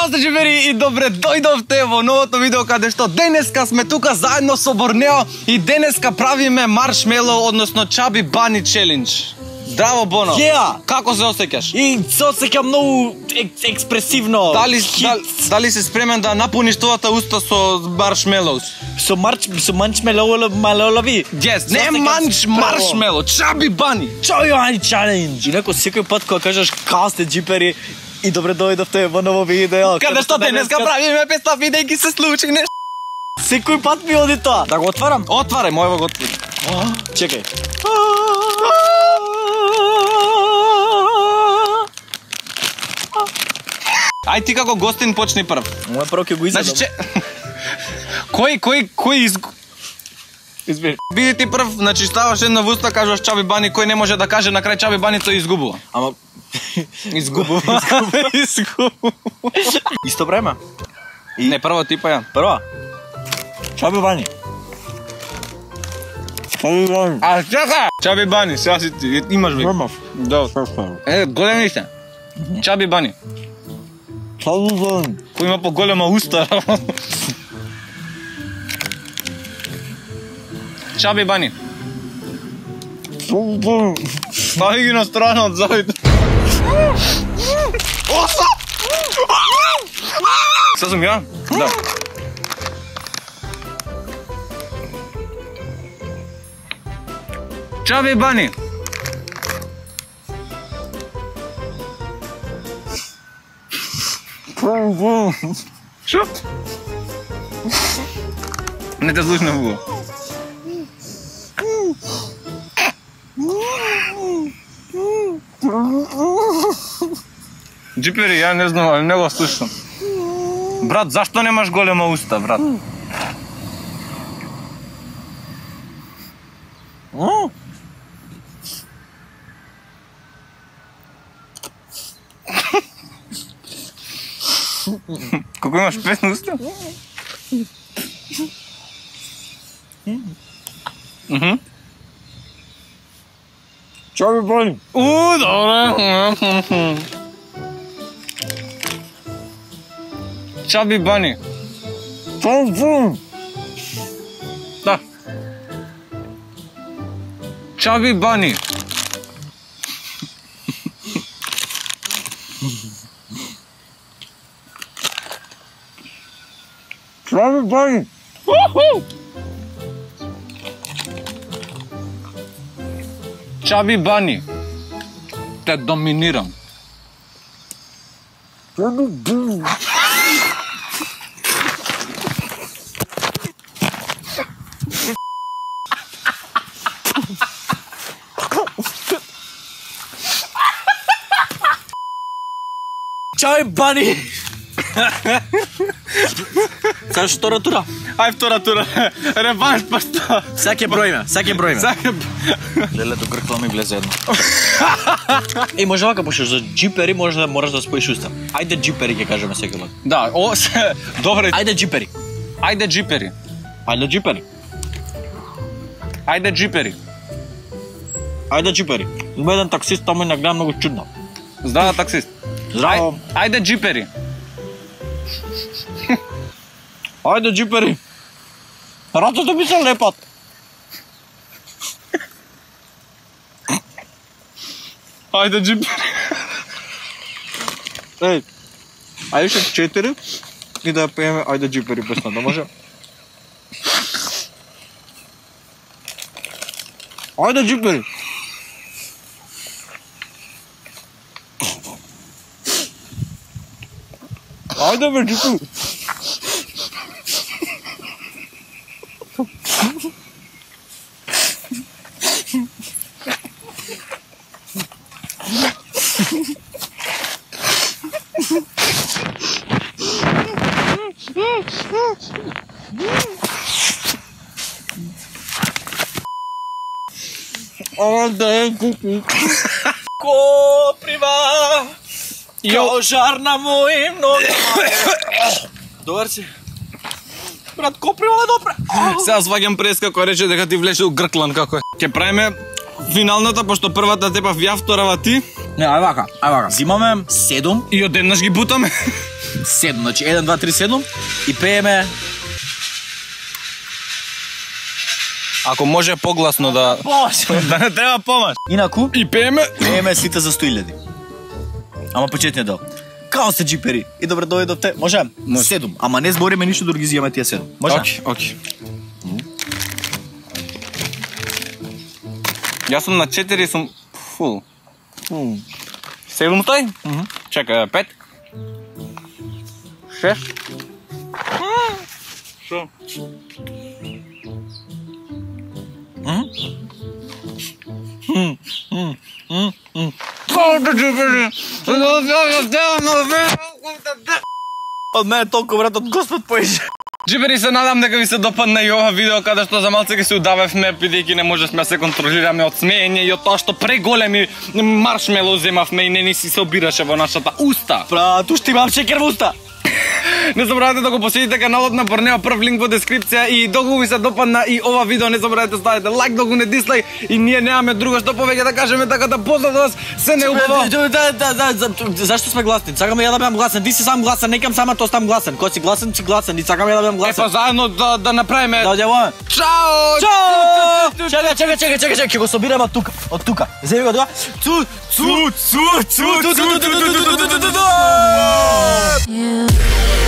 Чао сте джибери и добре дојдовте во новото видео каде што денеска сме тука заедно со Борнео и денеска правиме маршмелоу, односно Чаби Бани челендж. Здраво, Боно. Како се осеќаш? И се осеќам многу експресивно. Дали си спремен да напуниш твојата уста со маршмелоу? Со маршмелоуви? Yes, не маршмелоу, Чаби Бани. Чаби Бани челендж. И некој секој пат кога кажеш као сте джипери и добре дојдовте во ново видео. Каде што денеска правиме 500 видејки се случи нешто. Секој пат ми оди тоа. Да го отварам? Отварај, мојава го отвори. Чекај. Ај ти како гостин почни прв. Моја прво ќе го изедам. Значи, кој Избери. Биде ти прв, значи ставаш една во уста, кажуваш Чаби Бани, кој не може да каже на крај Чаби Бани, тој изгубува. Ама изгубува. Исто време? Не, прво ти па ја. Прва. Чаби Бани. Чаби Бани. А чака! Чаби Бани, сега си ти, имаш ви. Имав. Да. Големи сте. Чаби Бани. Чаби Бани. Кој има поголема уста. Чаби Бани. Чаби Бани. Стави ги на страна од завите. Оса! Са сум ја? Да. Чаби Бани. Шо? Не те слушна во. Джипери, ја не знам, али не го слушам. Брат, зашто немаш голема уста, брат? Колко имаш 5 уста? Чаби Бани. Добре. Чаби Бани. Чаби Бани. Да. Чаби Бани. Чаби Бани. Чаби Бани. Те доминирам. Чаби Бани. Чаби Бани. Сега што втора тура? Ај втора тура. Реванш пашта. Сега ќе броиме. Лелето гркло ми влезе едно. Еј, може вака, пошто за джипери можеш да мораш да споиш уста. Ајде джипери ќе кажеме секој пат. Да, добре. Ајде джипери. Ајде джипери. Ајде джипери. Ајде джипери. Ајде джипери. Има еден таксист, таму на гледа многу чудно. Здраво, таксист. Здраво. Ајде джипери. Ајде джипери. Рацете ми се лепат. Ајде джипери. Еј. Ајде ше 4 и да пееме ајде джипери песна, да може? Ајде джипери. Ајде бе джипери. Коприва као жар на мои ноги. Добар си. Брат, коприва е добре. Сега сваѓам преска кој рече дека ти влеше у грклан, како е. Ке правиме финалната, пошто првата тепав ја, вторава ти. Не, ај вака. Зимаме 7 и одеднаш ги бутаме. 7, значи 1, 2, 3, 7 и пееме... Ако може погласно да... Помаш! Да не треба помаш. Инаку, И пееме... пееме сите за 100.000. Ама почетниот дел. Као сте джипери? И добре дојдовте. Може? 7. Ама не збориме ништо да ги зијаме тие 7. Може? Окей. Јас сум на 4 сум фул. 7 тој? Чекај, 5. 6. Шо? Од мене толку брат, од Господ поише. Джибери, се надам дека ви се допадна и ова видео каде што за малце ги се удавевме бидејќи не можевме да се контролираме од смеење и од тоа што преголеми маршмело земавме и не си се обираше во нашата уста. Брат, уште имам шекер во уста. Не забравяйте да го посетите каналот на Борнео, прв линк во дескрипција и доколку ви се допадна и ова видео не забравяйте ставите лайк, доколку не дислайк и ние немаме друго што повеќе да кажеме, така да поздрав вас, се не убаво. Зашто сме гласни? Сакаме ја да бидам гласен. Ти си сам гласен, некам сама тоа стам гласен. Кој си гласен, си гласен. И сакаме ја да бидам гласен. Па заедно да направиме. Да одјаваме. Чао! Чао! Чекај, ќе го собираме од тука. Земи го тука. Цу.